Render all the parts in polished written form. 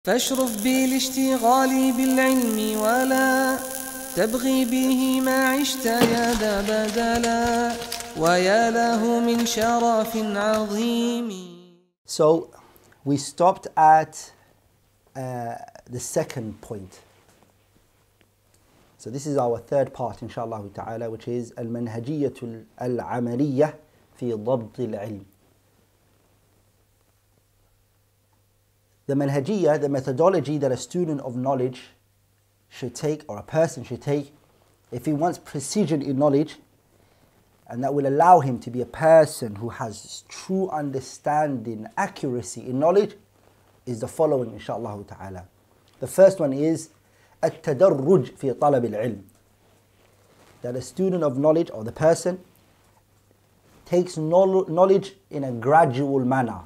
فاشرف بالاشتغال بالعلم ولا تبغي به ما عشت يا ذا بدلا ويا له من شرف عظيم. So we stopped at the second point. So this is our third part inshallah ta'ala, which is المنهجية العملية في ضبط العلم. The manhajiyah, the methodology that a student of knowledge should take, or a person should take, if he wants precision in knowledge, and that will allow him to be a person who has true understanding, accuracy in knowledge, is the following inshaAllah ta'ala. The first one is التدرج في طلب العلم. That a student of knowledge, or the person, takes knowledge in a gradual manner.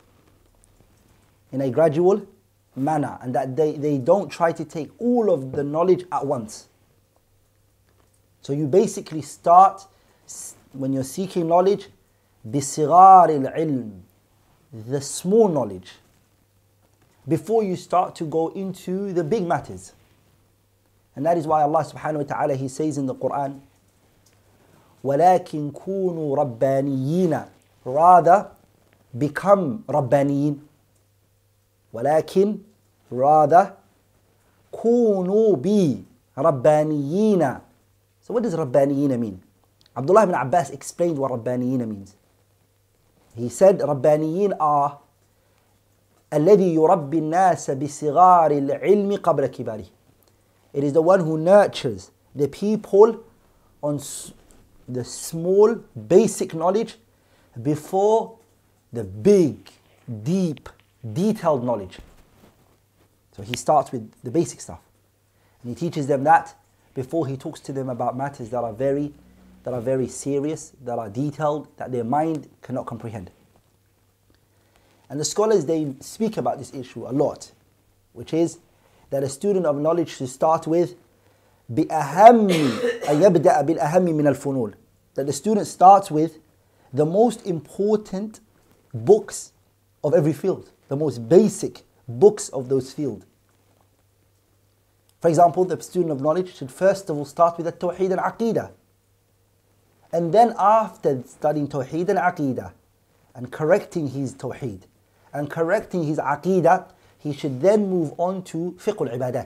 In a gradual manner, and that they don't try to take all of the knowledge at once. So you basically start, when you're seeking knowledge, بصغار العلم, the small knowledge, before you start to go into the big matters. And that is why Allah subhanahu wa ta'ala, He says in the Quran, وَلَكِنْ كُونُوا رَبَّانِيِّينَ, rather become Rabbaniyin. ولكن rather كونوا بي ربانيين. So what does ربانيين mean? Abdullah ibn Abbas explained what ربانيين means. He said ربانيين are الذي يربي الناس بصغار العلم قبل كباره. It is the one who nurtures the people on the small basic knowledge before the big, deep, detailed knowledge. So he starts with the basic stuff, and he teaches them that before he talks to them about matters that are very serious, that are detailed, that their mind cannot comprehend. And the scholars, they speak about this issue a lot, which is that a student of knowledge should start with بأهم يبدأ بالأهم من الفنون. That the student starts with the most important books of every field, the most basic books of those fields. For example, the student of knowledge should first of all start with the Tawheed and Aqidah. And then after studying Tawheed and Aqidah, and correcting his Tawheed, and correcting his Aqidah, he should then move on to fiqh al-ibadat.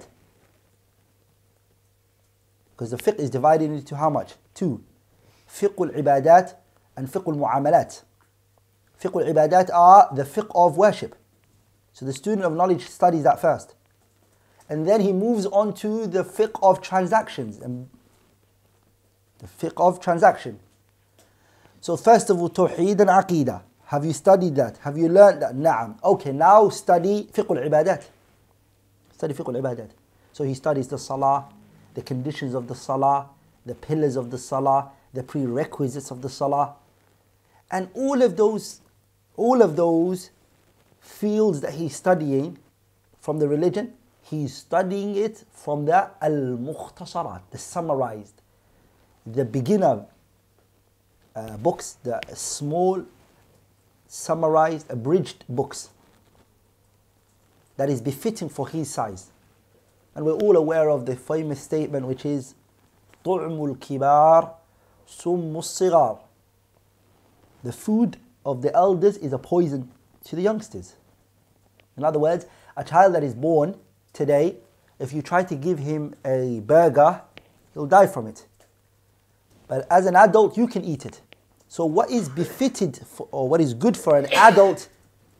Because the fiqh is divided into how much? Two. Fiqh al-ibadat and fiqh al-mu'amalat. Fiqh al-ibadat are the fiqh of worship. So the student of knowledge studies that first. And then he moves on to the fiqh of transactions. And the fiqh of transaction. So first of all, Tawheed and Aqidah. Have you studied that? Have you learned that? Na'am. Okay, now study fiqh al-ibadat. Study fiqh al-ibadat. So he studies the salah, the conditions of the salah, the pillars of the salah, the prerequisites of the salah. And all of those fields that he's studying from the religion, he's studying it from the al-mukhtasarat, the summarized, the beginner books, the small, summarized, abridged books that is befitting for his size. And we're all aware of the famous statement, which is طُعْمُ الْكِبَارِ سُمُّ الصِّغَارِ. The food of the elders is a poison to the youngsters. In other words, a child that is born today, if you try to give him a burger, he'll die from it. But as an adult, you can eat it. So what is befitted for, or what is good for an adult,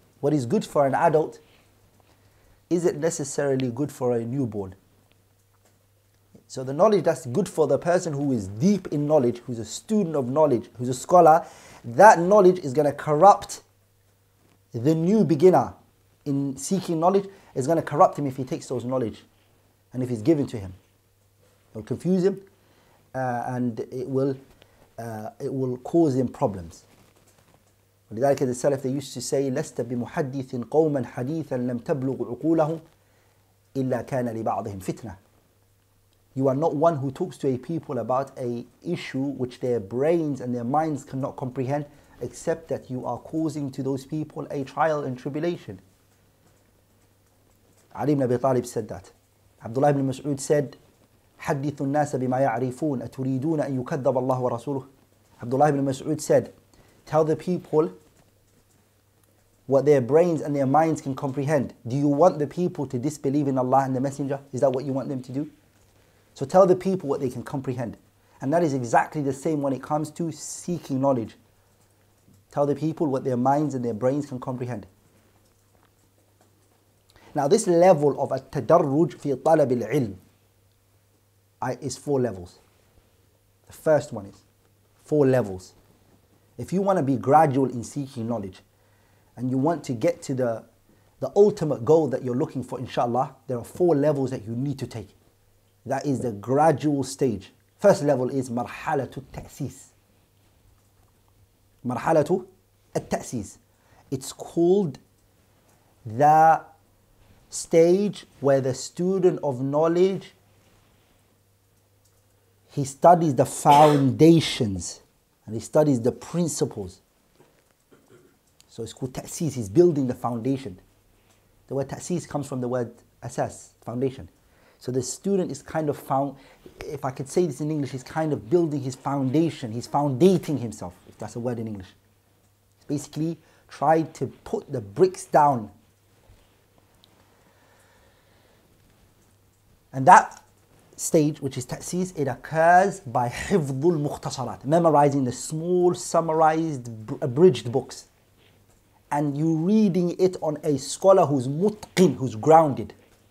isn't necessarily good for a newborn. So the knowledge that's good for the person who is deep in knowledge, who's a student of knowledge, who's a scholar, that knowledge is going to corrupt the new beginner in seeking knowledge. Is going to corrupt him if he takes those knowledge and if it's given to him. It will confuse him and it will cause him problems. ولذلك the salaf, they used to say لست بمحدث قوما حديثا لم تبلغ عقولهم إلا كان لبعضهم فتنة. You are not one who talks to a people about a issue which their brains and their minds cannot comprehend, except that you are causing to those people a trial and tribulation. Ali ibn Abi Talib said that. Abdullah ibn Mas'ud said, حدثوا الناس بما يعرفون أتريدون أن يكذب الله ورسوله. Abdullah ibn Mas'ud said, tell the people what their brains and their minds can comprehend. Do you want the people to disbelieve in Allah and the Messenger? Is that what you want them to do? So tell the people what they can comprehend. And that is exactly the same when it comes to seeking knowledge. Tell the people what their minds and their brains can comprehend. Now this level of التدرج في طلب العلم is 4 levels. The first one is 4 levels. If you want to be gradual in seeking knowledge and you want to get to the ultimate goal that you're looking for, inshallah, there are 4 levels that you need to take. That is the gradual stage. First level is مرحلة التأسيس. مرحلة التأسيس. It's called the stage where the student of knowledge, he studies the foundations and he studies the principles. So it's called ta'sis, he's building the foundation. The word ta'sis comes from the word asas, foundation. So the student is kind of if I could say this in English, he's kind of building his foundation, he's foundating himself, if that's a word in English. He's basically tried to put the bricks down. And that stage, which is ta'sis, it occurs by hifdhul mukhtasarat, memorizing the small, summarized, abridged books. And you reading it on a scholar who's mutqin, who's grounded.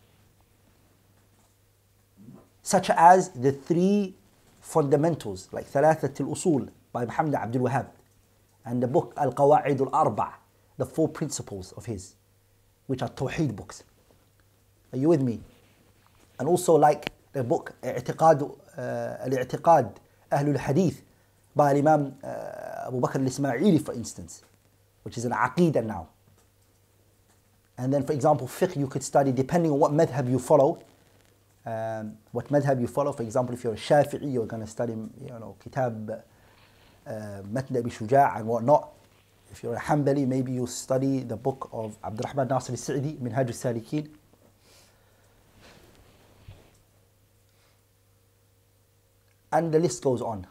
Such as the 3 fundamentals, like ثلاثة الأصول by Muhammad Abdul Wahhab, and the book Al-Qawa'id Al-Arba', the 4 principles of his, which are Tawheed books. Are you with me? And also like the book Al-I'tiqad Ahlul Hadith by Imam Abu Bakr al-Ismaili, for instance, which is an aqidah now. And then, for example, fiqh you could study depending on what madhab you follow. For example, if you're a Shafi'i, you're going to study, Kitab Matn Abi Shuja' and whatnot. If you're a Hanbali, maybe you'll study the book of Abdulrahman Nasir al-Sa'di, Minhaj al-Salikin. And the list goes on.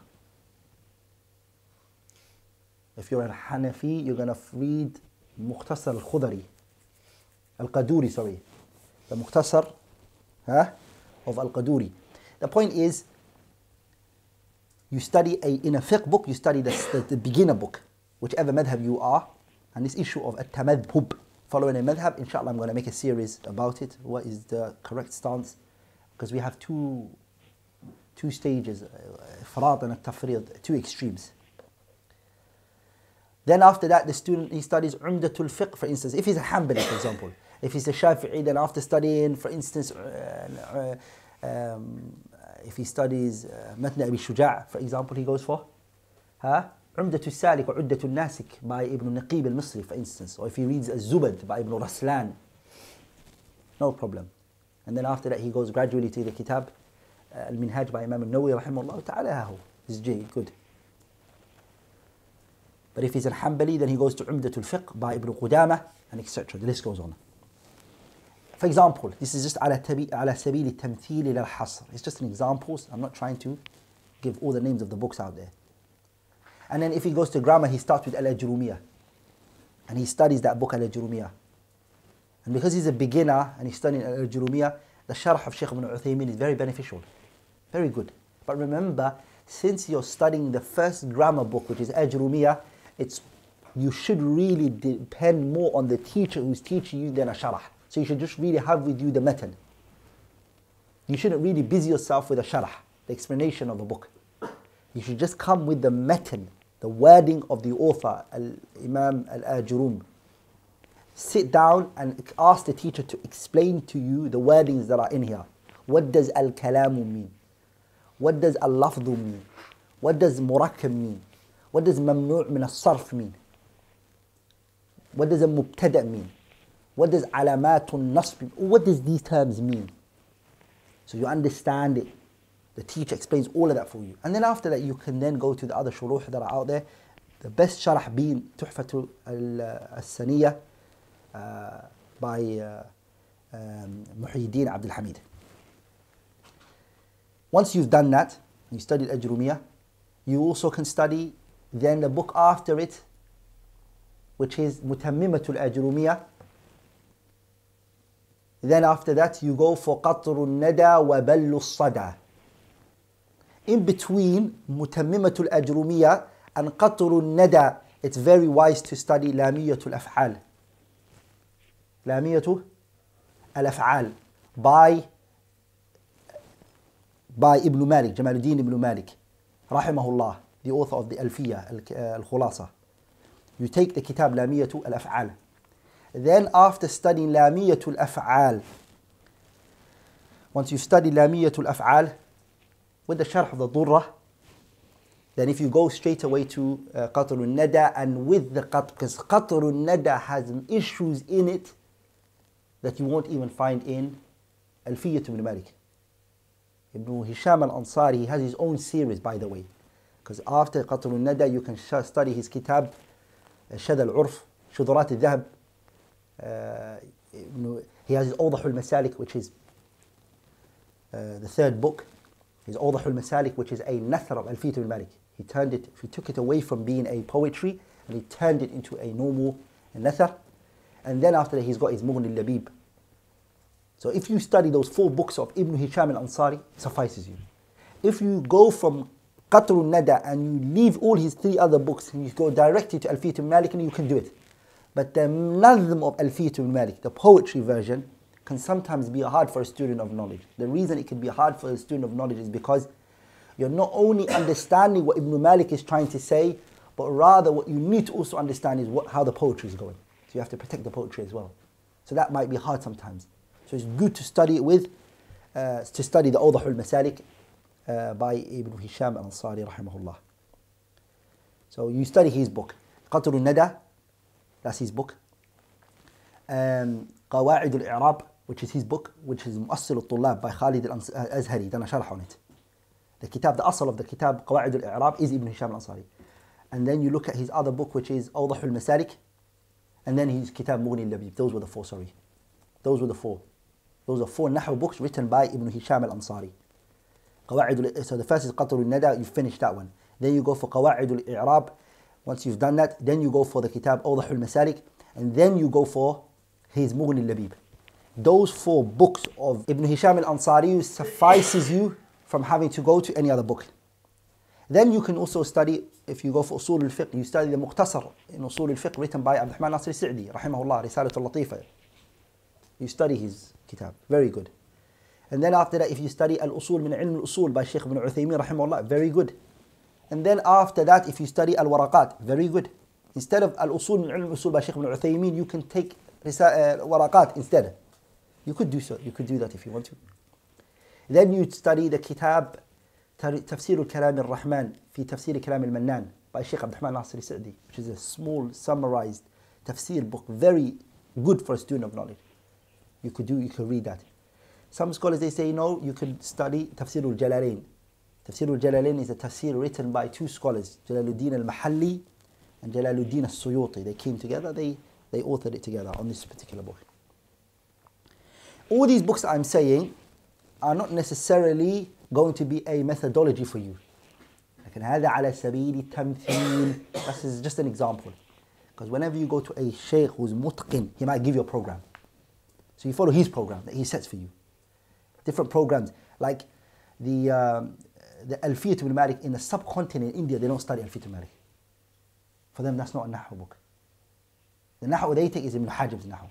If you're a Hanafi, you're going to read Mukhtasar al-Khudari, Al-Qaduri, sorry. The Mukhtasar of Al-Qaduri. The point is, you study in a fiqh book, you study the beginner book, whichever madhab you are. And this issue of at-tamadhub, following a madhab, inshallah I'm going to make a series about it. What is the correct stance? Because we have two stages, ifrat and tafrid, 2 extremes. Then after that, the student, he studies Umdatul Fiqh, for instance. If he's a Hanbali, for example. If he's a Shafi'i, then after studying, for instance, if he studies Matn Abi Shuja', for example, he goes for Umdatul Salik or Uddatul Nasik by Ibn Naqib al-Misri, for instance. Or if he reads Az-Zubad by Ibn Raslan, no problem. And then after that, he goes gradually to the Kitab Al-Minhaj by Imam al-Nawawi, rahimahullah ta'ala. This is good. But if he's a Hanbali, then he goes to Umdatul Fiqh by Ibn Qudamah, and etc. The list goes on. For example, this is just على سبيل التمثيل لا الحصر. It's just an examples. I'm not trying to give all the names of the books out there. And then if he goes to grammar, he starts with Al-Ajrumiyyah. And he studies that book Al-Ajrumiyyah. And because he's a beginner and he's studying Al-Ajrumiyyah, the sharh of Shaykh ibn Uthaymeen is very beneficial. Very good. But remember, since you're studying the first grammar book, which is Ajrumiyyah, you should really depend more on the teacher who's teaching you than a sharh. So you should just really have with you the matan. You shouldn't really busy yourself with a sharh, the explanation of a book. You should just come with the matan, the wording of the author, Imam Al-Ajrum. Sit down and ask the teacher to explain to you the wordings that are in here. What does al-kalamu mean? What does al-lafdhu mean? What does murakkab mean? What does mamnu' min al-sarf mean? What does a mubtada' mean? What does alamatun nasb mean? What does these terms mean? So you understand it. The teacher explains all of that for you. And then after that, you can then go to the other shuruh that are out there. The best sharh being Tuhfatu al-Saniyah by Muhyiddin Abdul Hamid. Once you've done that, you studied Ajrumiyah, you also can study then the book after it, which is Mutammimatul Ajrumiyah. Then after that, you go for Qatrul Nada wa Ballu Sada. In between Mutammimatul Ajrumiyah and Qatrul Nada, it's very wise to study Lamiyatul Af'al. Lamiyatul Al-Af'al by Ibn Malik, Jamaluddin Ibn Malik, rahimahullah, the author of the Alfiyah, Al-Khulasa. You take the kitab Lamiyatul Al-Af'al. Then after studying Lamiyatul Af'al, once you've studied Lamiyatul Af'al with the Sharh of the Durrah, then if you go straight away to Qatrul Nada, and with the because Qatrul Nada has issues in it that you won't even find in Alfiyah Ibn Malik. Ibn Hisham al-Ansari, he has his own series, by the way, because after Qatrul Nada you can study his kitab Shad al-Urf, Shudurat al-Dhahab. He has his Awdah al-Masalik, which is the third book. His Awdah al-Masalik, which is a nathar of Alfiyah Ibn Malik. He took it away from being a poetry and he turned it into a normal nathar. And then after that he's got his Mughni al-Labib. So if you study those 4 books of Ibn Hisham al-Ansari, it suffices you. If you go from Qatrul Nada and you leave all his 3 other books and you go directly to Alfiyah Ibn Malik, and you can do it. But the nazm of Alfiyah Ibn Malik, the poetry version, can sometimes be hard for a student of knowledge. The reason it can be hard for a student of knowledge is because you're not only understanding what Ibn Malik is trying to say, but rather what you need to also understand is how the poetry is going. So you have to protect the poetry as well. So that might be hard sometimes. So it's good to study it with, to study the Awdah al-Masalik by Ibn Hisham al-Ansari rahimahullah. So you study his book. Qatrul Nada, that's his book. Qawa'id al-I'rab, which is his book, which is Mu'assil al-Tullab by Khalid al-Azhari, done a sharh on it. The asl of the kitab, Qawa'id al-I'rab, is Ibn Hisham al-Ansari. And then you look at his other book, which is Awdah al-Masalik, and then his kitab Mughni al-Labib. Those were the 4, sorry. Those were the 4. Those are 4 Nahw books written by Ibn Hisham al-Ansari. So the first is Qatrul Nada, you finish that one. Then you go for Qawa'id al-I'rab. Once you've done that, then you go for the kitab Awdah al-Masalik, and then you go for his Mughni al-Labib. Those 4 books of Ibn Hisham al-Ansari suffices you from having to go to any other book. Then you can also study, if you go for Usul al-Fiqh, you study the Mukhtasar in Usul al-Fiqh written by Abdulrahman Nasir al-Sa'di, rahimahullah, Risalat al-Latifa. You study his kitab, very good. And then after that, if you study Al-Usul min Ilm al-Usul by Shaykh ibn Uthaymeen, rahimahullah, very good. And then after that, if you study Al-Waraqat, very good. Instead of Al-Usul min Ilm al-Usul by Shaykh ibn Uthaymeen, you can take Waraqat instead. You could do so, you could do that if you want to. Then you study the kitab Tafsir al-Kalam al-Rahman fi Tafsir Kalam al-Mannan by Shaykh Abdulrahman Nasir al-Sa'di, which is a small, summarized tafsir book, very good for a student of knowledge. You could read that. Some scholars, they say, no, you could study Tafsir al-Jalalain. Tafsir al-Jalalain is a tafsir written by 2 scholars, Jalaluddin al-Mahalli and Jalaluddin al-Suyuti. They came together, they authored it together on this particular book. All these books I'm saying are not necessarily going to be a methodology for you. لكن هذا على سبيل التمثيل. This is just an example. Because whenever you go to a sheikh who's mutqin, he might give you a program. So you follow his program that he sets for you. Different programs, like the Alfiyah Ibn Malik in the subcontinent in India, they don't study Alfiyah Ibn Malik. For them, that's not a Nahw book. The Nahw they take is Ibn Hajib's Nahw.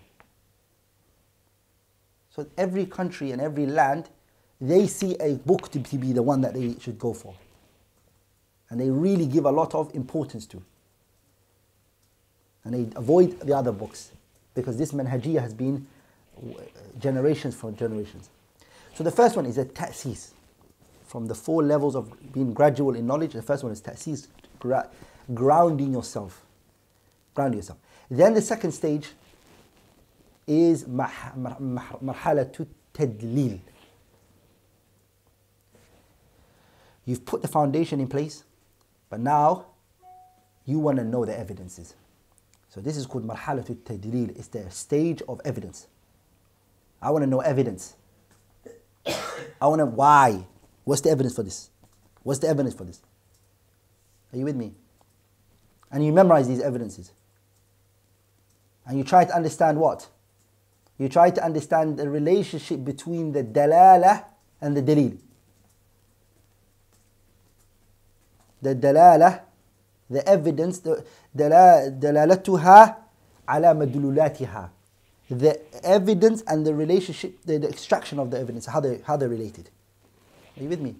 So every country and every land, they see a book to be the one that they should go for. And they really give a lot of importance to. And they avoid the other books, because this manhajiyah has been generations from generations. So the first one is a ta'sis. From the 4 levels of being gradual in knowledge, the first one is ta'sis, grounding yourself. Grounding yourself. Then the second stage is marhalatu tadlil. You've put the foundation in place, but now you want to know the evidences. So this is called marhalatu tadlil. It's the stage of evidence. I want to know evidence. I want to, why? What's the evidence for this? What's the evidence for this? Are you with me? And you memorize these evidences. And you try to understand what? You try to understand the relationship between the dalala and the dalil. The dalala, the evidence, dalalatuha ala madlulatiha. The evidence and the relationship, the extraction of the evidence, how they're related. Are you with me?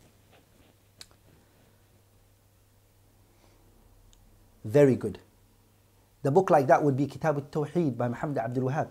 Very good. The book like that would be Kitab al-Tawheed by Muhammad Abdul Wahhab.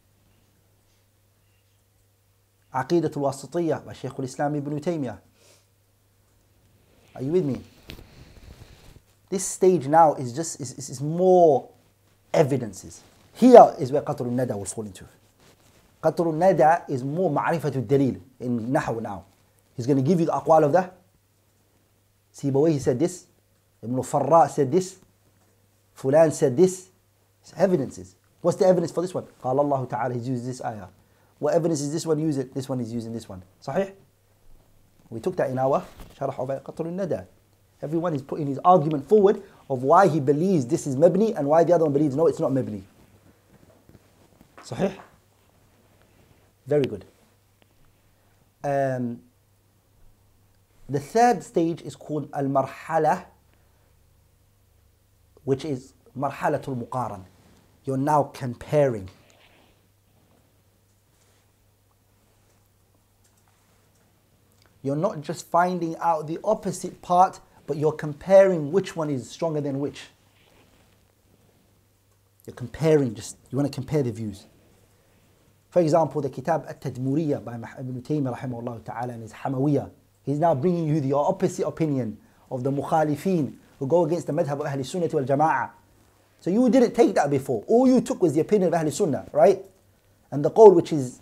Aqidat al-Wasitiyah by Shaykh al-Islam ibn Taymiyyah. Are you with me? This stage now is more evidences. Here is where Qatr al-Nada will fall into. Qatr al-Nada is more ma'rifat al-dalil in Nahw now. He's going to give you the aqwal of the Sibawayhi said this, Ibn Farra said this, Fulan said this. It's evidences. What's the evidence for this one? قال الله تعالى, he's used this ayah. What evidence is this one using? This one is using this one. Sahih? We took that in our Sharh of Qatr al-Nada. Everyone is putting his argument forward of why he believes this is mabni and why the other one believes no, it's not mabni. Sahih? Very good. The third stage is called al-marhala, which is marhalatul muqaran. You're now comparing. You're not just finding out the opposite part, but you're comparing which one is stronger than which. You're comparing, you want to compare the views. For example, the Kitab At-Tadmuriyah by Ibn Taymiyyah rahimahullah ta'ala and his Hamawiyah. He's now bringing you the opposite opinion of the mukhalifeen who go against the madhab of Ahl Sunnah wal Jama'ah. So you didn't take that before. All you took was the opinion of Ahl Sunnah, right? And the qawl, which is,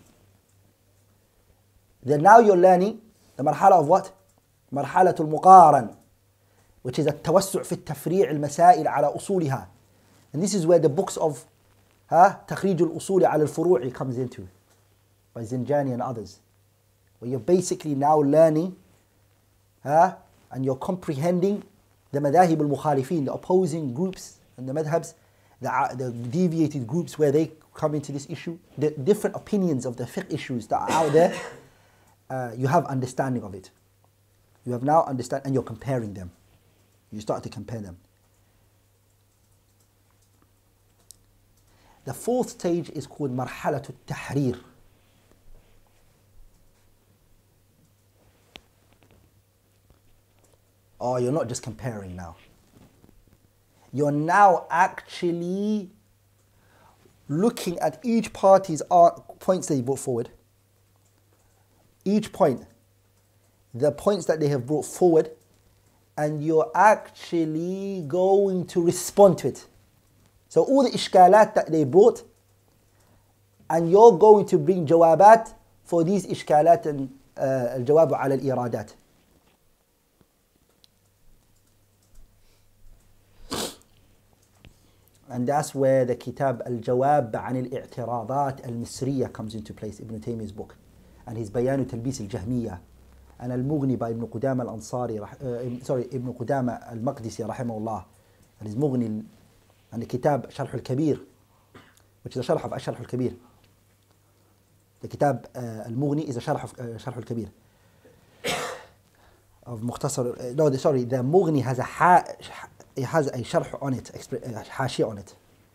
then now you're learning the marhala of what? Marhalatul muqaran, which is التوسع في التفريع المسائل على أصولها. And this is where the books of تخريج الأصول على الفروع comes into, by Zinjani and others. Where you're basically now learning and you're comprehending the madahib al-mukhalifin, the opposing groups and the madhabs, the deviated groups where they come into this issue, the different opinions of the fiqh issues that are out there. You have understanding of it. You have now understand, and you're comparing them. You start to compare them. The fourth stage is called marhalatul tahrir. Oh, you're not just comparing now. You're now actually looking at each party's points that he brought forward. Each point, the points that they have brought forward, and you're actually going to respond to it. So all the ishkalat that they brought, and you're going to bring jawabat for these ishkalat and al-jawab ala al-iradat. And that's where the kitab al-jawab an al-i'tiradat al-misriya comes into place, Ibn Taymiyyah's book. And his Bayanu Talbis al-Jahmiyyah, and Al-Mughni by Ibn Qudama al-Ansari, Ibn Qudama al-Maqdisi rahimahullah, and his Mughni, and the Kitab Sharh al-Kabir, which is a Sharh of Sharh al-Kabir. The Kitab al-Mughni is a Sharh of Sharh al-Kabir. Of Mukhtasar, the Mughni has a Sharh on it, Hashiyah on it.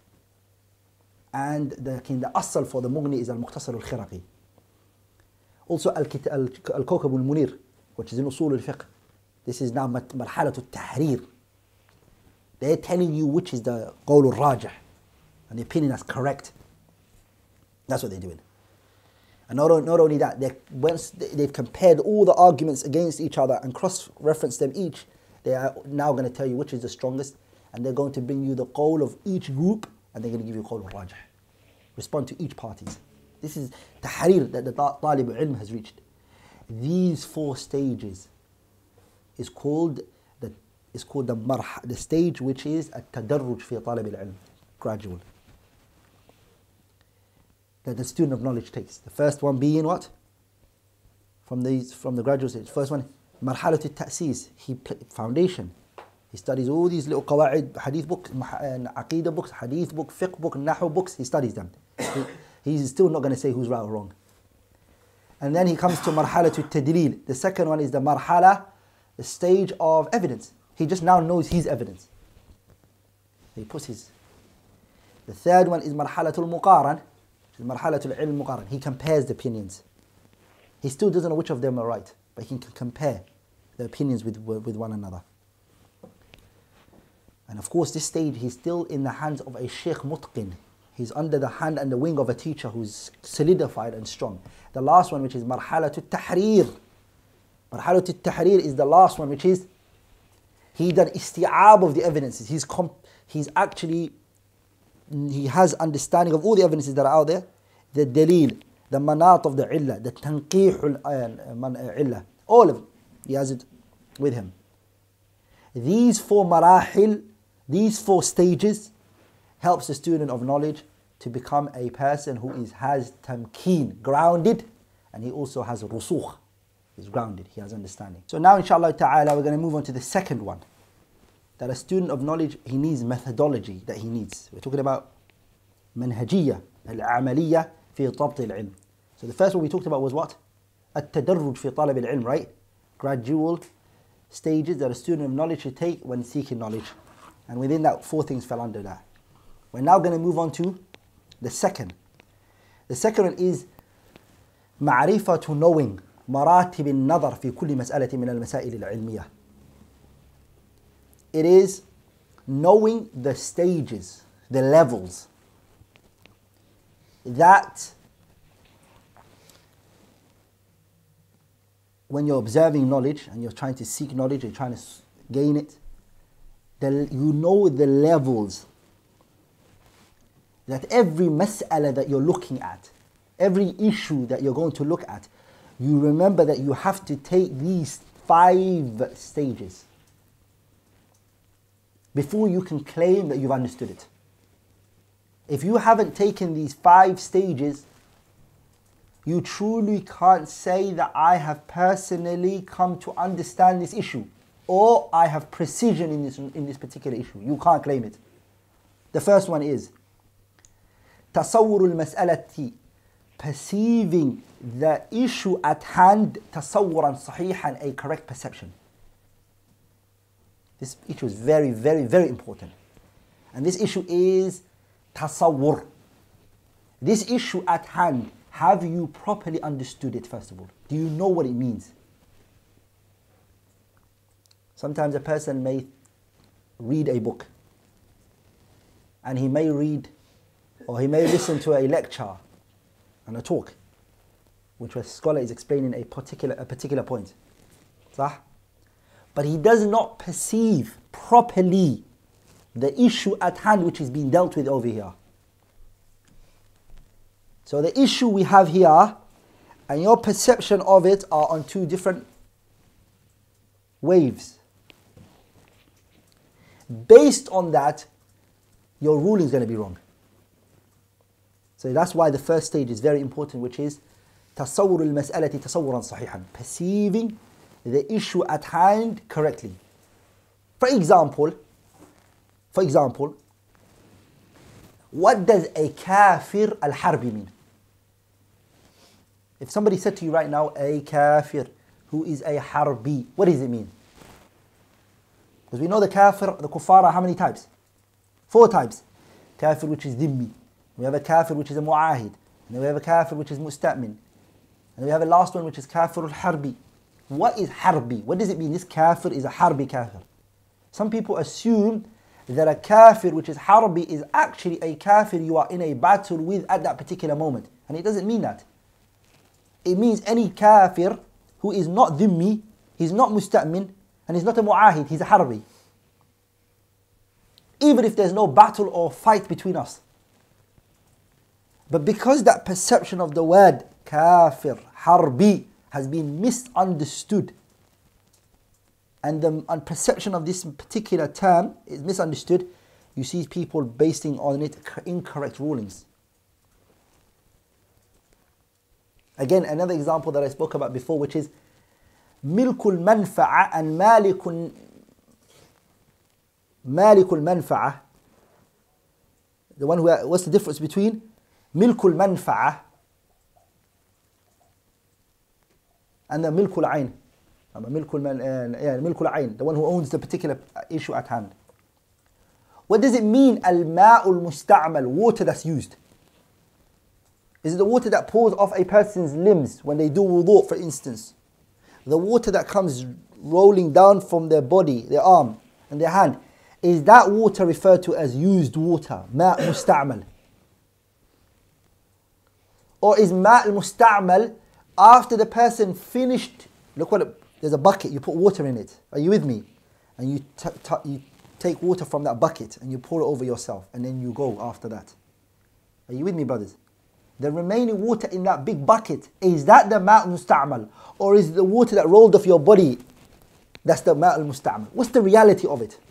And the Asl for the Mughni is Al-Mukhtasar al-Khiraqi. Also Al-Kawkab al-Munir, which is in Usul al-Fiqh. This is now Marhalatul Tahrir. They're telling you which is the Qawl al-Rajih, and the opinion that's correct. That's what they're doing. And not only that, once they've compared all the arguments against each other and cross-referenced them each, they are now going to tell you which is the strongest, and they're going to bring you the qawl of each group, and they're going to give you qawl al-Rajih. Respond to each party. This is tahrir that the talib al-ilm has reached. These four stages is called the stage which is at-tadarruj fi talib al-ilm, gradual. that the student of knowledge takes. The first one being what? From the graduate stage. First one, Marhalat al-Ta'sis, foundation. He studies all these little qawaid, hadith books, aqidah books, hadith book, fiqh book, nahu books. He studies them. He's still not going to say who's right or wrong. And then he comes to Marhalat al-Tadlil. The second one is the marhala, the stage of evidence. He just now knows his evidence. He puts his. The third one is Marhalat al-Muqaran. Marhalat al-Ilm Muqaran. He compares the opinions. He still doesn't know which of them are right, but he can compare the opinions with one another. And of course, this stage, he's still in the hands of a Shaykh Mutqin. He's under the hand and the wing of a teacher who's solidified and strong. The last one, which is Marhalat al-Tahrir. Marhalat al-Tahrir is the last one, which is he done isti'ab of the evidences. He has understanding of all the evidences that are out there. The dalil, the manat of the illah, the tanqihul illah, all of it, he has it with him. These four marahil, these four stages helps the student of knowledge to become a person who has tamkeen, grounded, and he also has rusukh. He's grounded, he has understanding. So now inshallah ta'ala we're going to move on to the second one. That a student of knowledge, he needs methodology that he needs. We're talking about manhajiyya, al-amaliyya fi tabt al-ilm. So the first one we talked about was what? At-tadarruj fi talab al-ilm, right? Gradual stages that a student of knowledge should take when seeking knowledge. And within that, 4 things fell under that. We're now going to move on to the second. The second one is معرفة knowing مراتب النظر في كل مسألة من المسائل العلمية. It is knowing the stages, the levels that when you're observing knowledge and you're trying to seek knowledge, you're trying to gain it, you know the levels that every mas'ala that you're looking at, every issue that you're going to look at, you remember that you have to take these 5 stages before you can claim that you've understood it. If you haven't taken these 5 stages, you truly can't say that I have personally come to understand this issue, or I have precision in this particular issue. You can't claim it. The first one is تصور المسألة, perceiving the issue at hand, تصورا صحيحا, a correct perception. This issue is very, very, very important. And this issue is tasawwur. This issue at hand, have you properly understood it first of all? Do you know what it means? Sometimes a person may read a book, and he may read or he may listen to a lecture and a talk which a scholar is explaining a particular point. صح? But he does not perceive properly the issue at hand which is being dealt with over here. So the issue we have here and your perception of it are on 2 different waves. Based on that, your ruling is going to be wrong. So that's why the first stage is very important, which is تصور المسألة تصورا صحيحا, perceiving the issue at hand correctly. For example, what does a kafir al-harbi mean? If somebody said to you right now, a kafir who is a harbi, what does it mean? Because we know the kafir, the kuffar are how many types? 4 types. Kafir which is dhimmi. We have a kafir which is a mu'ahid. And then we have a kafir which is musta'min. And we have a last one which is kafir al-harbi. What is harbi? What does it mean? This kafir is a harbi kafir. Some people assume that a kafir which is harbi is actually a kafir you are in a battle with at that particular moment. And it doesn't mean that. It means any kafir who is not dhimmi, he's not musta'min, and he's not a mu'ahid, he's a harbi. Even if there's no battle or fight between us. But because that perception of the word kafir, harbi, has been misunderstood, and the perception of this particular term is misunderstood, you see people basing on it incorrect rulings. Again, another example that I spoke about before, which is milkul manfa'a and malikul manfa'a. The one who, what's the difference between milkul manfa'a and the milkul ayn? Milkul ayn, the one who owns the particular issue at hand. What does it mean, al-ma'ul musta'mal, water that's used? Is it the water that pours off a person's limbs when they do wudu, for instance? The water that comes rolling down from their body, their arm and their hand, is that water referred to as used water, ma' musta'mal? Or is ma' musta'mal after the person finished, look what, there's a bucket, you put water in it, are you with me? And you take water from that bucket and you pour it over yourself and then you go after that. Are you with me, brothers? The remaining water in that big bucket, is that the ma' musta'mal? Or is it the water that rolled off your body, that's the ma' musta'mal? What's the reality of it?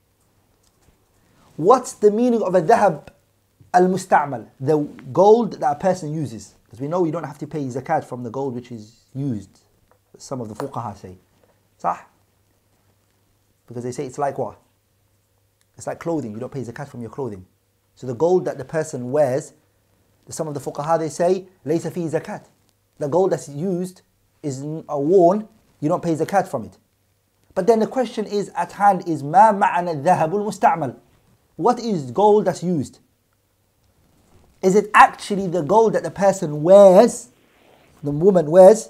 What's the meaning of a dhahab al-musta'mal? The gold that a person uses. Because we know you don't have to pay zakat from the gold which is used. Some of the fuqaha say. Sah? Because they say it's like what? It's like clothing. You don't pay zakat from your clothing. So the gold that the person wears, some of the fuqaha they say, laysa fi zakat. The gold that's used is worn, you don't pay zakat from it. But then the question is at hand is ma ma'ana dhahabul musta'mal? What is gold that's used? Is it actually the gold that the person wears, the woman wears?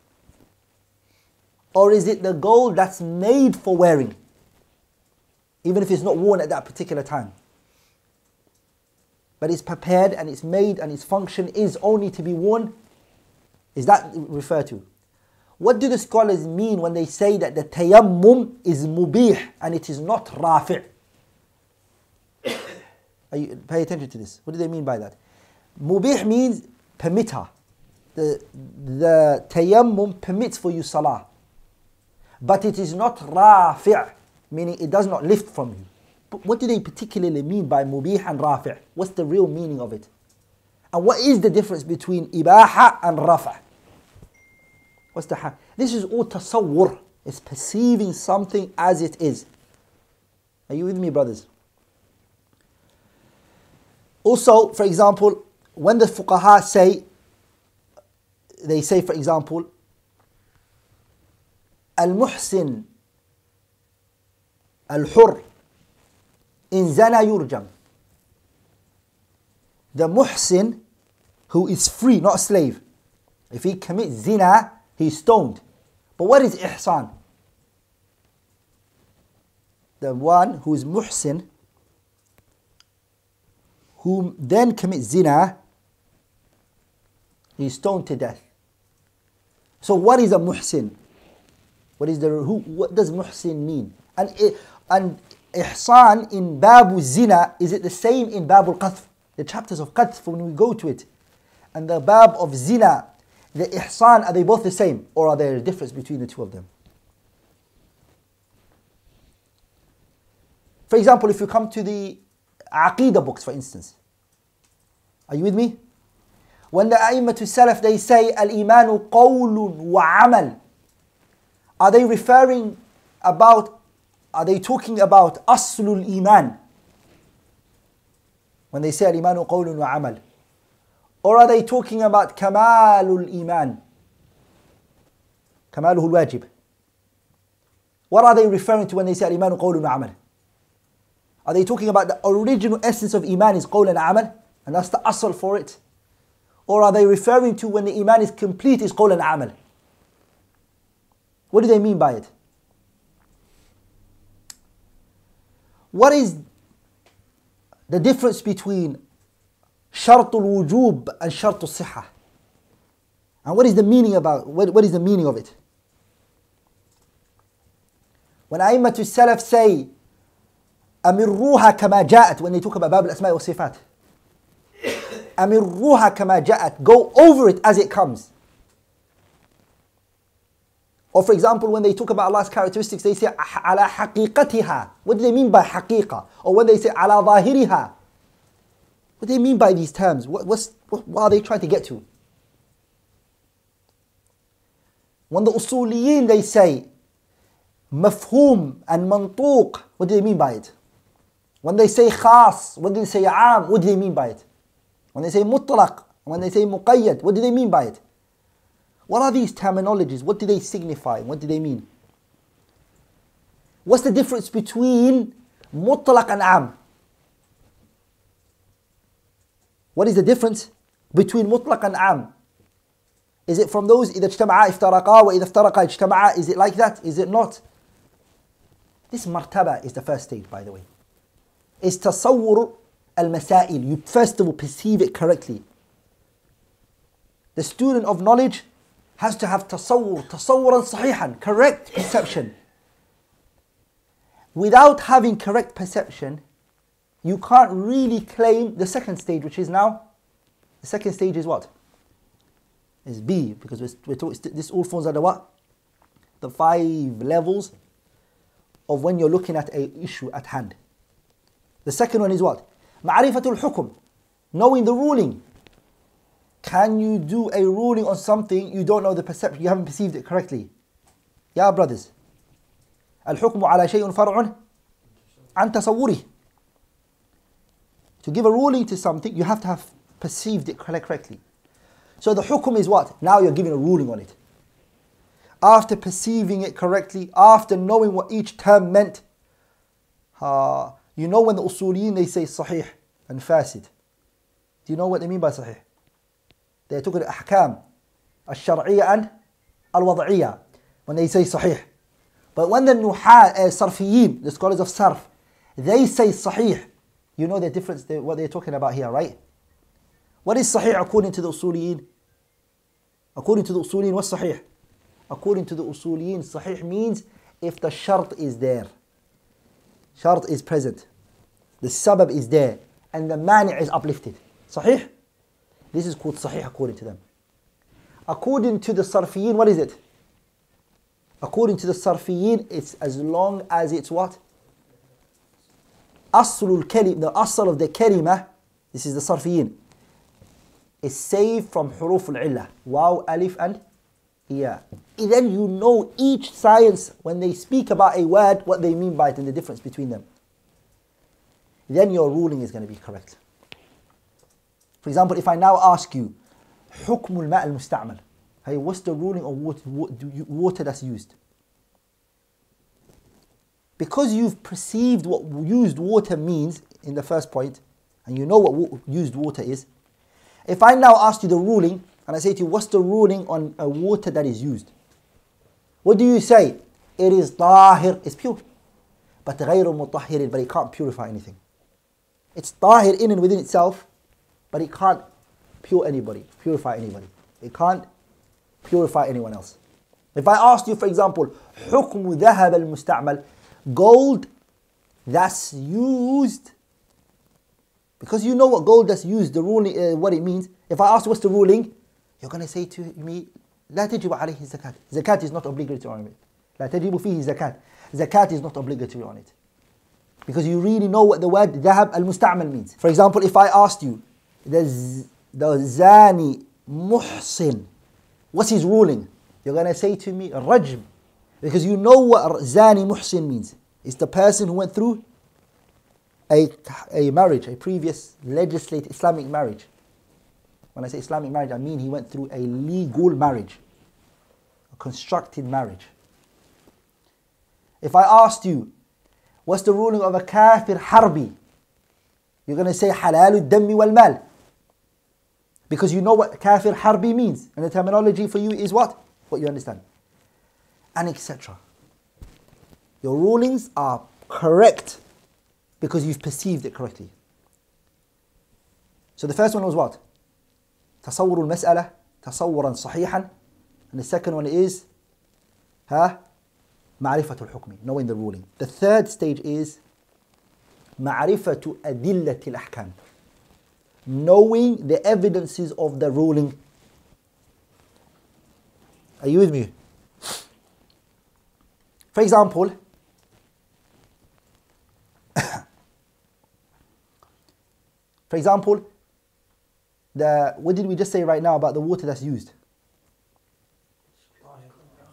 Or is it the gold that's made for wearing? Even if it's not worn at that particular time. But it's prepared and it's made and its function is only to be worn. Is that referred to? What do the scholars mean when they say that the tayammum is mubih and it is not rafi'? Pay attention to this. What do they mean by that? Mubih means permitter. The tayammum permits for you salah. But it is not rafi', meaning it does not lift from you. But what do they particularly mean by mubih and rafi'? What's the real meaning of it? And what is the difference between ibaha and rafa'? What's the This is all tasawwur. It's perceiving something as it is. Are you with me, brothers? Also, for example, when the fuqaha say, they say, for example, al-muhsin al-hur in zana yurjam. The muhsin who is free, not a slave, if he commits zina, he's stoned. But what is ihsan? The one who is muhsin, who then commits zina, he is stoned to death. So what is a muhsin? What does muhsin mean? And ihsan in babu zina, is it the same in babu al-qadhf? The chapters of qadhf, when we go to it. And the bab of zina, the ihsan, are they both the same? Or are there a difference between the two of them? For example, if you come to the Aqidah books, for instance. Are you with me? When the A'immatu Salaf, they say, Al-Imanu qawlun wa amal. Are they talking about Aslul Iman? When they say Al-Imanu qawlun wa amal. Or are they talking about Kamalul Iman? Kamaluhul wajib. What are they referring to when they say Al-Imanu qawlun wa amal? Are they talking about the original essence of Iman is qawl and amal? And that's the asl for it? Or are they referring to when the Iman is complete is qawl and amal? What do they mean by it? What is the difference between Shartul Wujub and Shartul Sihah? And what is the meaning what is the meaning of it? When A'immatu Salaf say Amirruha kama ja'at, when they talk about Bab al-Asma' wa Sifat, Amirruha kama ja'at, go over it as it comes. Or for example, when they talk about Allah's characteristics, they say ala haqiqatiha. What do they mean by haqiqa? Or when they say ala zahiriha. What do they mean by these terms? What are they trying to get to? When the usuliyin, they say mafhum and mantuq, what do they mean by it? When they say khas, what do they say aam, what do they mean by it? When they say mutlaq, when they say muqayyad, what do they mean by it? What are these terminologies? What do they signify? What do they mean? What's the difference between mutlaq and aam? What is the difference between mutlaq and aam? Is it from those إذا اجتمعا افترقا وإذا افترقا اجتمعا? Is it like that? Is it not? This martaba is the first stage, by the way. Is tasawwur al-masail. You first of all perceive it correctly. The student of knowledge has to have tasawwuran sahihan, correct perception. Without having correct perception, you can't really claim the second stage, which is now, the second stage is what? Is B, because we're talking, this all falls under what? The 5 levels of when you're looking at an issue at hand. The second one is what? Ma'rifatul hukum, knowing the ruling. Can you do a ruling on something you don't know the perception, you haven't perceived it correctly? Yeah, brothers. Al-hukmu ala shay'un far'un an tasawwurih. To give a ruling to something, you have to have perceived it correctly. So the hukum is what? Now you're giving a ruling on it. After perceiving it correctly, after knowing what each term meant, you know when the usuliyin, they say sahih and fasid. Do you know what they mean by sahih? They're talking about ahkam, al-shar'iyya and al-wad'iyya, when they say sahih. But when the sarfiyin, the scholars of sarf, they say sahih, you know the difference, what they're talking about here, right? What is sahih according to the usuliyin? According to the usuliyin, what's sahih? According to the usuliyin, sahih means if the shart is there. Shart is present. The sabab is there. And the mani' is uplifted. Sahih? This is called sahih according to them. According to the sarfiyin, what is it? According to the sarfiyin, it's as long as it's what? Aslul kalim, the asl of the kalima, this is the sarfiyin, is saved from huruf al-illah, waw, alif and ya. Then you know each science, when they speak about a word, what they mean by it and the difference between them. Then your ruling is going to be correct. For example, if I now ask you, حكم الماء المستعمل, hey, what's the ruling of water that's used? Because you've perceived what used water means in the first point, and you know what used water is, if I now ask you the ruling, and I say to you, what's the ruling on a water that is used? What do you say? It is tahir, it's pure. But غير مطهر, but it can't purify anything. It's tahir in and within itself, but it can't purify anybody. It can't purify anyone else. If I asked you, for example, حكم ذهب المستعمل, gold that's used, because you know what gold that's used, the ruling, what it means. If I ask you what's the ruling, you're going to say to me, لا تجب عليه الزكاة. Zakat is not obligatory on it. لا تجب فيه زكاة. Zakat is not obligatory on it. Because you really know what the word ذهب المستعمل means. For example, if I asked you, the zani muhsin, what's his ruling? You're going to say to me, rajm. Because you know what zani muhsin means. It's the person who went through a marriage, a previous legislated Islamic marriage. When I say Islamic marriage, I mean he went through a legal marriage, a constructed marriage. If I asked you, what's the ruling of a kafir harbi? You're going to say halalu dammi wal mal. Because you know what kafir harbi means. And the terminology for you is what? What you understand. And etc. Your rulings are correct because you've perceived it correctly. So the first one was what? تصور المسألة تصورا صحيحا. And the second one is معرفة الحكم, knowing the ruling. The third stage is معرفة أدلة الأحكام, knowing the evidences of the ruling. Are you with me? For example, what did we just say right now about the water that's used?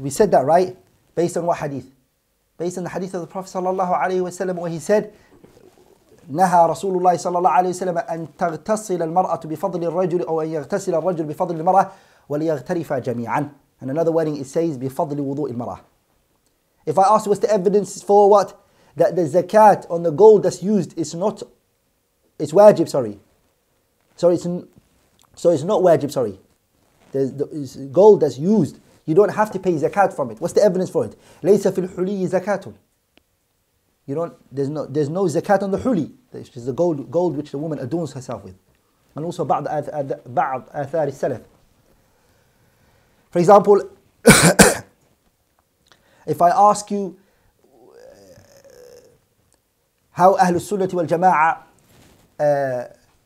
We said that, right? Based on what hadith? Based on the hadith of the Prophet sallallahu alaihi wasallam, where he said, نهى رسول الله صلى الله عليه وسلم أن تغتسل المرأة بفضل الرجل أو أن يغتسل الرجل بفضل المرأة وليغترفا جميعا. And another wording it says بفضل وضوء المرأة. If I ask what's the evidence for what? That the zakat on the gold that's used is not, it's wajib, sorry. So it's not wajib, sorry. There's gold that's used. You don't have to pay zakat from it. What's the evidence for it? ليس في الحلي زكاة. There's no zakat on the huli, which is the gold which the woman adorns herself with. And also بعض آثار السلف. For example, if I ask you how Ahlul Sunnah wal Jama'ah,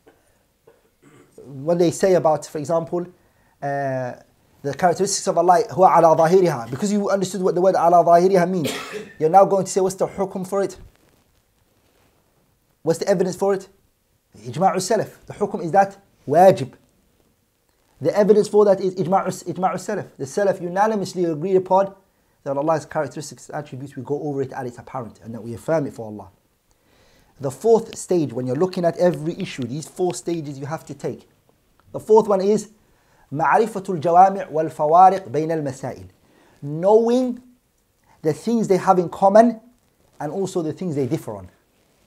what they say about, for example, the characteristics of Allah, huwa ala zahiriha, because you understood what the word ala zahiriha means, you're now going to say, what's the hukum for it? What's the evidence for it? Ijma'u salaf. The hukum is that wajib. The evidence for that is ijma'u salaf. The salaf unanimously agreed upon that Allah's characteristics and attributes, we go over it and it's apparent, and that we affirm it for Allah. The fourth stage, when you're looking at every issue, these 4 stages you have to take. The fourth one is معرفة الجوامع والفوارق بين المسائل. Knowing the things they have in common and also the things they differ on.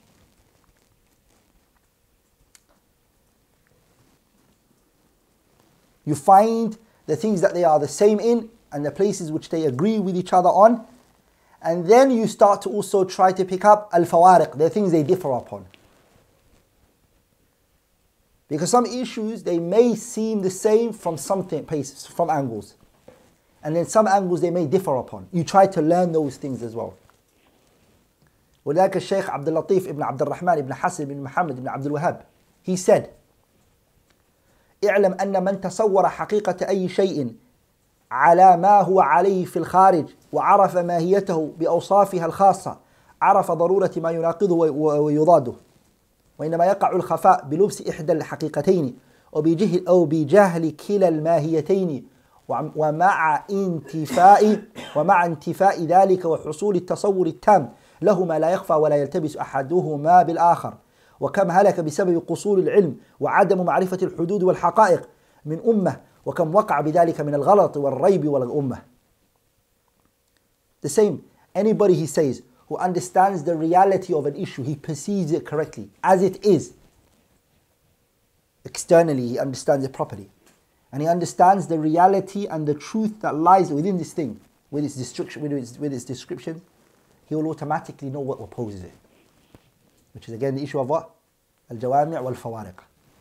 You find the things that they are the same in and the places which they agree with each other on, and then you start to also try to pick up al-fawariq, the things they differ upon. Because some issues, they may seem the same from some places, from angles. And then some angles they may differ upon. You try to learn those things as well. وذلك الشيخ عبد اللطيف ابن عبد الرحمن ابن حسن ابن محمد ابن عبد الوهاب, he said, اعلم أن من تصور حقيقة أي شيء على ما هو عليه في الخارج وعرف ماهيته بأوصافها الخاصة عرف ضرورة ما يناقضه ويضاده. وإنما يقع الخفاء بلبس إحدى الحقيقتين أو بجهل كلا الماهيتين ومع انتفاء ذلك وحصول التصور التام لهما لا يخفى ولا يلتبس أحدهما بالآخر. وكم هلك بسبب قصور العلم وعدم معرفة الحدود والحقائق من أمة وكم وقع بذلك من الغلط والريب والأمة. The same, anybody he says who understands the reality of an issue, he perceives it correctly, as it is. Externally, he understands it properly. And he understands the reality and the truth that lies within this thing, with its description, he will automatically know what opposes it. Which is again the issue of what? Al-Jawami' wal-Fawariq.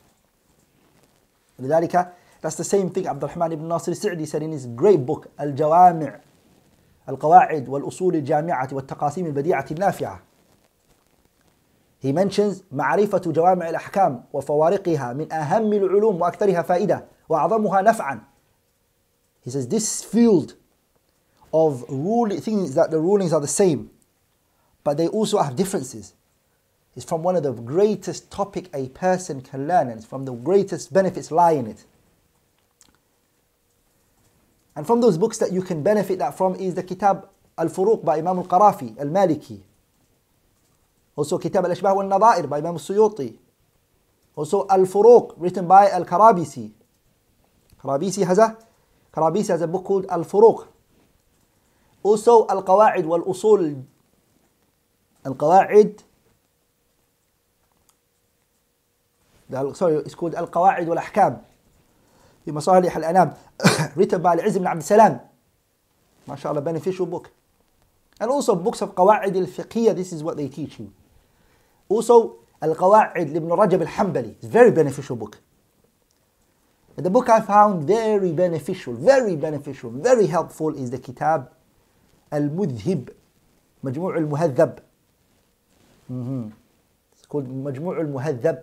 لذلك, that's the same thing Abdulrahman ibn Nasir al-Sa'di said in his great book, Al-Jawami' القواعد والأصول الجامعة والتقاسيم البديعة النافعة. He mentions معرفة جوامع الأحكام وفوارقها من أهم العلوم وأكثرها فائدة وأعظمها نفعا. He says this field of things that the rulings are the same, but they also have differences, is from one of the greatest topic a person can learn, and it's from the greatest benefits lie in it. And from those books that you can benefit that from is the Kitab Al-Furuq by Imam Al-Qarafi, Al-Maliki. Also Kitab Al-Ashbah wal-Nadha'ir by Imam Al-Suyuti. Also Al-Furuq written by Al-Karabisi. Karabisi has a book called Al-Furuq. Also Al-Qawa'id wal-Usul. Al-Qawa'id, it's called Al-Qawa'id wal-Ahkam. في مصالح الأنام, written by Al-Izz ibn Abd Salam. MashaAllah, beneficial book. And also books of Qawa'id al-Fiqhiyya, this is what they teach you. Also Al-Qawa'id ibn Rajab al-Hanbali, it's a very beneficial book. And the book I found very beneficial, very helpful is the Kitab Al-Mudhib, Majmu' al-Muhadhab. It's called Majmu' al-Muhadhab.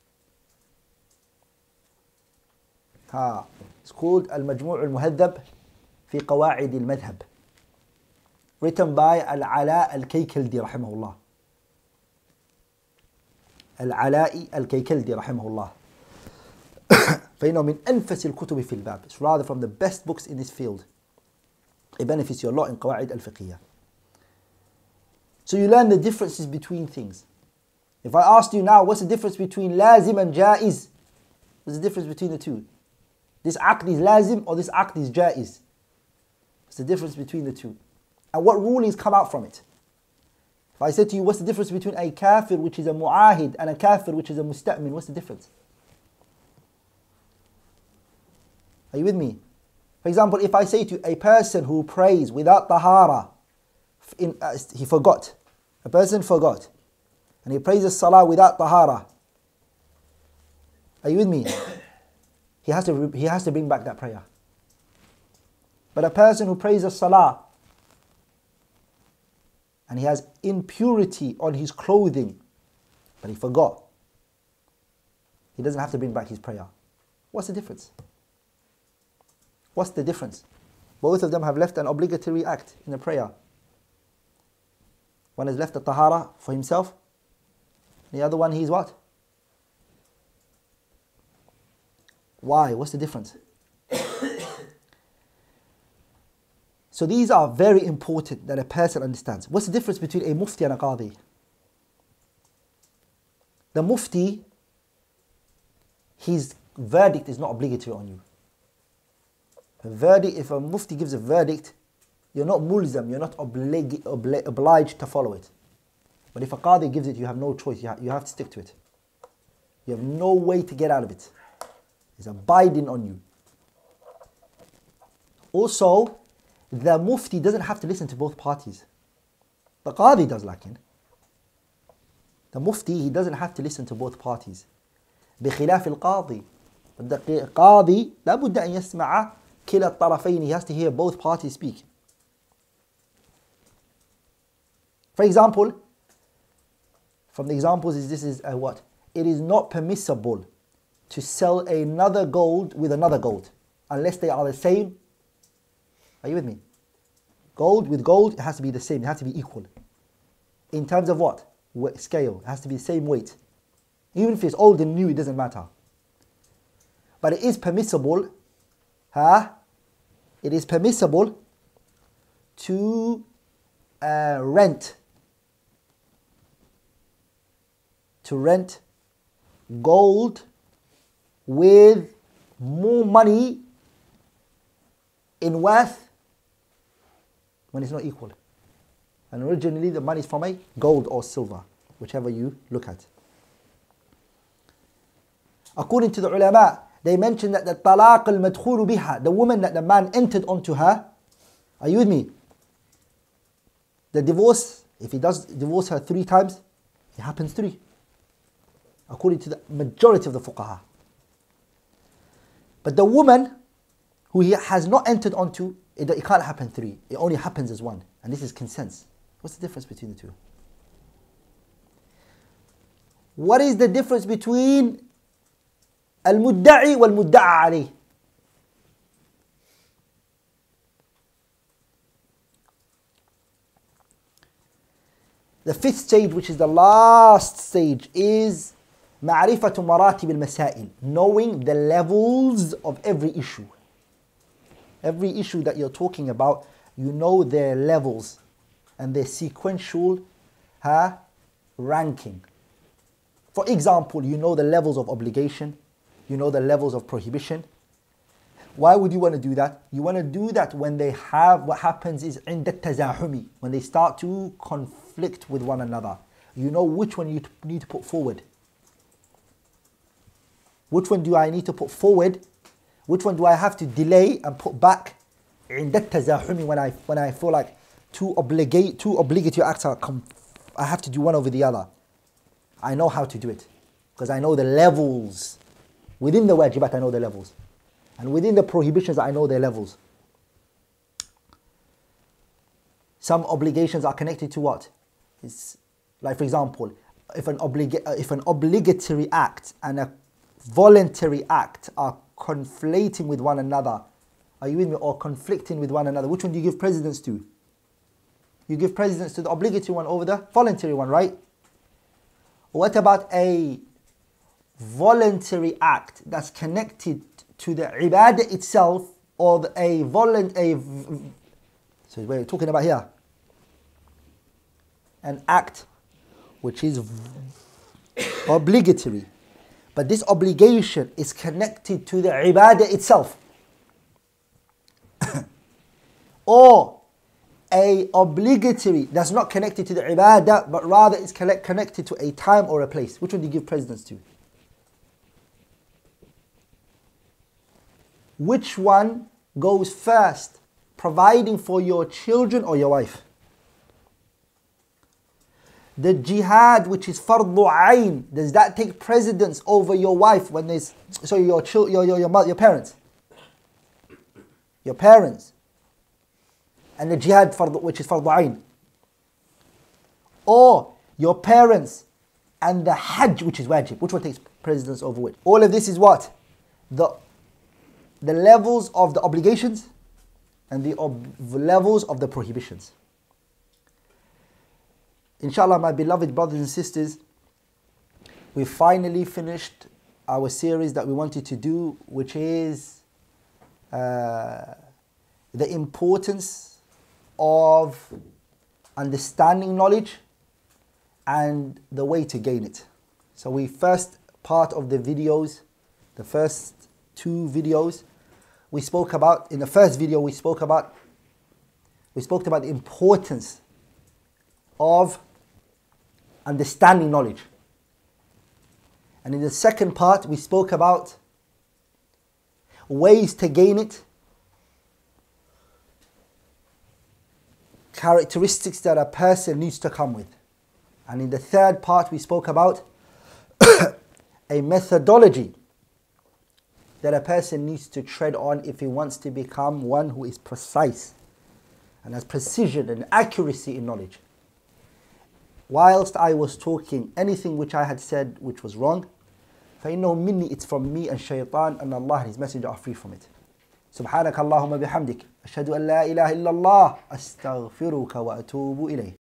It's called Al-Majmu' al-Muhadhab fi Qawa'id al-Madhab, written by Al-Ala al-Kaykaldi rahimahullah. Al-Ala'i al-Kaykaldi rahimahullah. فإنه من أنفس الكتب في الباب. It's rather from the best books in this field. It benefits you a lot in Qawaid al-Fiqhiyah. So you learn the differences between things. If I asked you now, what's the difference between lazim and jaiz? What's the difference between the two? This aqd is lazim or this aqd is jaiz? What's the difference between the two? And what rulings come out from it? If I said to you, what's the difference between a kafir which is a mu'ahid and a kafir which is a musta'min? What's the difference? Are you with me? For example, if I say to you, a person who prays without tahara, he forgot. A person forgot. And he prays the salah without tahara. Are you with me? He has to bring back that prayer. But a person who prays the salah and he has impurity on his clothing, but he forgot, he doesn't have to bring back his prayer. What's the difference? What's the difference? Both of them have left an obligatory act in the prayer. One has left the tahara for himself. The other one, he's what? Why? What's the difference? So these are very important that a person understands. What's the difference between a mufti and a qadi? The mufti, his verdict is not obligatory on you. If a mufti gives a verdict, you're not mulzam, you're not obliged to follow it. But if a qadi gives it, you have no choice, you have to stick to it. You have no way to get out of it. It's abiding on you. Also, the mufti doesn't have to listen to both parties. The qadi does, lakin. The mufti, he doesn't have to listen to both parties. بخلاف القاضي. But the qadi, لابد أن يسمع كلا الطرفين. He has to hear both parties speak. For example, from the examples is this is what? It is not permissible to sell another gold with another gold unless they are the same. Are you with me? Gold with gold, it has to be the same, it has to be equal. In terms of what? Scale, it has to be the same weight. Even if it's old and new, it doesn't matter. But it is permissible, it is permissible to rent gold with more money in worth when it's not equal. And originally the money is from a gold or silver, whichever you look at. According to the ulama, they mention that the talaq al-madkhulu biha, the woman that the man entered onto her, are you with me? The divorce, if he does divorce her 3 times, it happens 3. According to the majority of the fuqaha. But the woman who he has not entered onto, it can't happen 3. It only happens as 1. And this is consent. What's the difference between the two? What is the difference between al-mudda'i wal-mudda'a alayh? The 5th stage, which is the last stage, is ma'rifatu maratib al-masail, knowing the levels of every issue. Every issue that you're talking about, you know their levels and their sequential ranking. For example, you know the levels of obligation, you know the levels of prohibition. Why would you want to do that? You want to do that when they have, what happens is عند التزاحم, when they start to conflict with one another. You know which one you need to put forward. Which one do I need to put forward? Which one do I have to delay and put back? عند التزاحم, when I feel like two obligatory acts are I have to do one over the other. I know how to do it because I know the levels. Within the wajibat, I know the levels. And within the prohibitions, I know their levels. Some obligations are connected to what? It's like, for example, if an obligatory act and a voluntary act are conflating with one another, are you with me, or conflicting with one another, which one do you give precedence to? You give precedence to the obligatory one over the voluntary one, right? What about a voluntary act that's connected to the ibadah itself, or So we're talking about here an act which is obligatory, but this obligation is connected to the ibadah itself. Or a obligatory that's not connected to the ibadah, but rather is connected to a time or a place. Which one do you give precedence to? Which one goes first? Providing for your children or your wife? The jihad, which is fardu ayn, does that take precedence over your wife when there's, so your parents? Your parents. And the jihad which is fardu ayn. Or your parents and the hajj, which is wajib. Which one takes precedence over which? All of this is what? The levels of the obligations and the levels of the prohibitions. Inshallah, my beloved brothers and sisters, we finally finished our series that we wanted to do, which is the importance of understanding knowledge and the way to gain it. So we first part of the videos, the first 2 videos, we spoke about, in the first video we spoke about the importance of understanding knowledge. And in the second part we spoke about ways to gain it, characteristics that a person needs to come with. And in the third part we spoke about a methodology that a person needs to tread on if he wants to become one who is precise and has precision and accuracy in knowledge. Whilst I was talking, anything which I had said which was wrong, فَإِنَّهُ مِنِّي, it's from me and shaitan, and Allah and His Messenger are free from it. سبحانك اللهم بحمدك أشهد أن لا إله إلا الله أستغفرك وأتوب إليه.